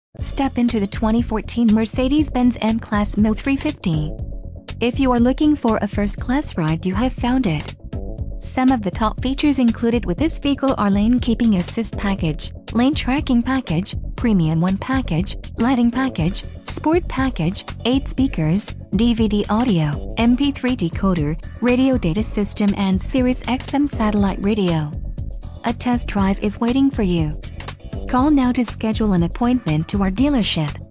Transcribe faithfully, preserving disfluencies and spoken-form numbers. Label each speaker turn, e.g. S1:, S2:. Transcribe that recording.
S1: Step into the twenty fourteen Mercedes-Benz M-Class M L three fifty. If you are looking for a first-class ride, you have found it. Some of the top features included with this vehicle are lane keeping assist package, lane tracking package, premium one package, lighting package, sport package, eight speakers, D V D audio, M P three decoder, radio data system and Sirius X M satellite radio. A test drive is waiting for you. Call now to schedule an appointment to our dealership.